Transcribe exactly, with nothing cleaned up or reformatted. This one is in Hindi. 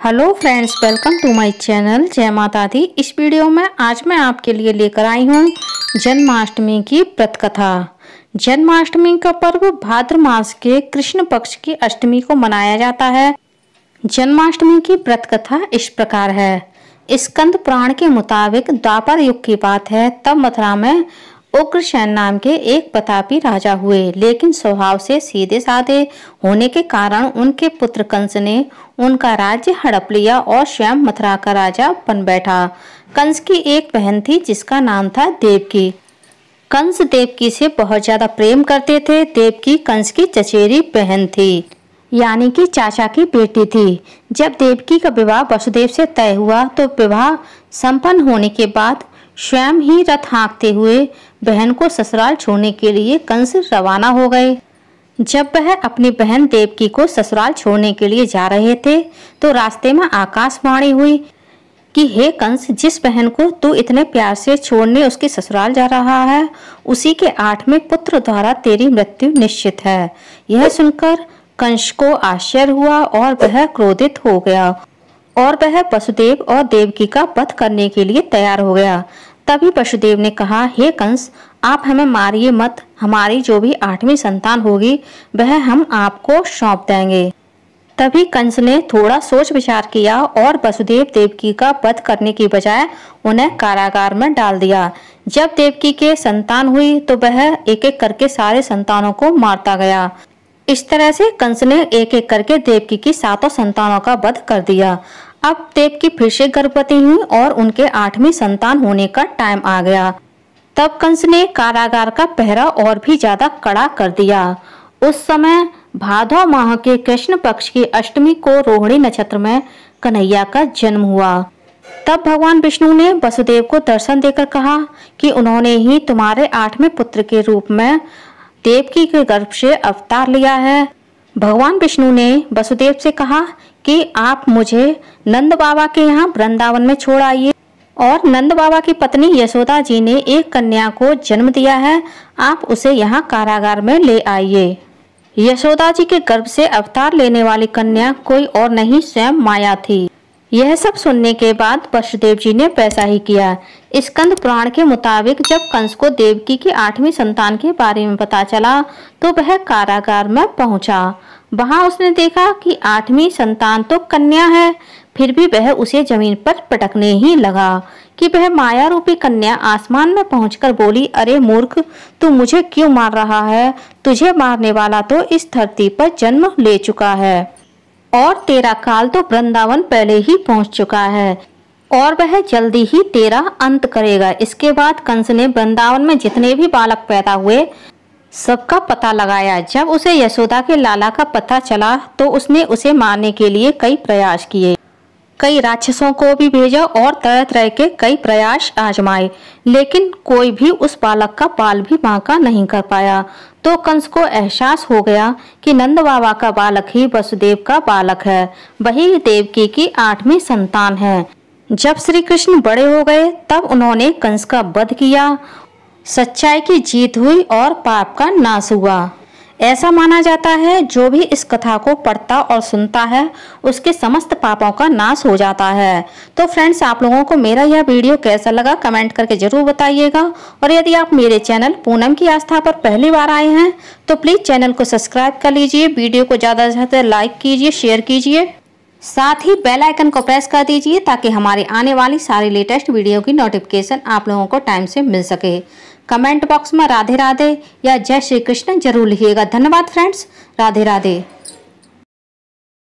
Hello friends, welcome to my channel जय माता दी। इस वीडियो में आज मैं आपके लिए लेकर आई हूँ जन्माष्टमी की व्रत कथा। जन्माष्टमी का पर्व भाद्र मास के कृष्ण पक्ष की अष्टमी को मनाया जाता है। जन्माष्टमी की व्रत कथा इस प्रकार है। स्कंद पुराण के मुताबिक द्वापर युग की बात है। तब मथुरा में उग्रसेन नाम के एक प्रतापी राजा हुए, लेकिन स्वभाव से सीधे साधे होने के कारण उनके पुत्र कंस ने उनका राज्य हड़प लिया और स्वयं मथुरा का राजा बन बैठा। कंस की एक बहन थी जिसका नाम था देवकी। कंस देवकी से बहुत ज्यादा प्रेम करते थे। देवकी कंस की चचेरी बहन थी, यानी कि चाचा की बेटी थी। जब देवकी का विवाह वसुदेव से तय हुआ तो विवाह संपन्न होने के बाद स्वयं ही रथ हाँकते हुए बहन को ससुराल छोड़ने के लिए कंस रवाना हो गए। जब वह अपनी बहन देवकी को ससुराल छोड़ने के लिए जा रहे थे तो रास्ते में आकाशवाणी हुई कि हे कंस, जिस बहन को तू इतने प्यार से छोड़ने उसके ससुराल जा रहा है, उसी के आठवें पुत्र द्वारा तेरी मृत्यु निश्चित है। यह सुनकर कंस को आश्चर्य हुआ और वह क्रोधित हो गया और वह वसुदेव और देवकी का वध करने के लिए तैयार हो गया। तभी वसुदेव ने कहा, हे कंस, आप हमें मारिए मत। हमारी जो भी आठवीं संतान होगी वह हम आपको सौंप देंगे। तभी कंस ने थोड़ा सोच विचार किया और वसुदेव देवकी का वध करने की बजाय उन्हें कारागार में डाल दिया। जब देवकी के संतान हुई तो वह एक एक करके सारे संतानों को मारता गया। इस तरह से कंस ने एक एक करके देवकी की सातों संतानों का वध कर दिया। अब देवकी फिर से गर्भवती हुई और उनके आठवीं संतान होने का टाइम आ गया। तब कंस ने कारागार का पहरा और भी ज्यादा कड़ा कर दिया। उस समय भादौ माह के कृष्ण पक्ष की अष्टमी को रोहिणी नक्षत्र में कन्हैया का जन्म हुआ। तब भगवान विष्णु ने वसुदेव को दर्शन देकर कहा कि उन्होंने ही तुम्हारे आठवें पुत्र के रूप में देवकी के गर्भ से अवतार लिया है। भगवान विष्णु ने वसुदेव से कहा कि आप मुझे नंद बाबा के यहाँ वृंदावन में छोड़ आइए, और नंद बाबा की पत्नी यशोदा जी ने एक कन्या को जन्म दिया है, आप उसे यहाँ कारागार में ले आइए। यशोदा जी के गर्भ से अवतार लेने वाली कन्या कोई और नहीं, स्वयं माया थी। यह सब सुनने के बाद वसुदेव जी ने वैसा ही किया। स्कंद पुराण के मुताबिक जब कंस को देवकी की आठवीं संतान के बारे में पता चला तो वह कारागार में पहुंचा। वहां उसने देखा कि आठवीं संतान तो कन्या है, फिर भी वह उसे जमीन पर पटकने ही लगा कि वह माया रूपी कन्या आसमान में पहुंचकर बोली, अरे मूर्ख, तू मुझे क्यों मार रहा है? तुझे मारने वाला तो इस धरती पर जन्म ले चुका है और तेरा काल तो वृंदावन पहले ही पहुंच चुका है और वह जल्दी ही तेरा अंत करेगा। इसके बाद कंस ने वृंदावन में जितने भी बालक पैदा हुए सबका पता लगाया। जब उसे यशोदा के लाला का पता चला तो उसने उसे मारने के लिए कई प्रयास किए, कई राक्षसों को भी भेजा और तरह तरह के कई प्रयास आजमाए, लेकिन कोई भी उस बालक का बाल भी बांका नहीं कर पाया। तो कंस को एहसास हो गया कि नंद बाबा का बालक ही वसुदेव का बालक है, वही देवकी की आठवीं संतान है। जब श्री कृष्ण बड़े हो गए तब उन्होंने कंस का वध किया। सच्चाई की जीत हुई और पाप का नाश हुआ। ऐसा माना जाता है जो भी इस कथा को पढ़ता और सुनता है उसके समस्त पापों का नाश हो जाता है। तो फ्रेंड्स, आप लोगों को मेरा यह वीडियो कैसा लगा कमेंट करके जरूर बताइएगा। और यदि आप मेरे चैनल पूनम की आस्था पर पहली बार आए हैं तो प्लीज चैनल को सब्सक्राइब कर लीजिए, वीडियो को ज्यादा से ज्यादा लाइक कीजिए, शेयर कीजिए, साथ ही बेल आइकन को प्रेस कर दीजिए ताकि हमारे आने वाली सारी लेटेस्ट वीडियो की नोटिफिकेशन आप लोगों को टाइम से मिल सके। कमेंट बॉक्स में राधे राधे या जय श्री कृष्ण जरूर लिखिएगा। धन्यवाद फ्रेंड्स, राधे राधे।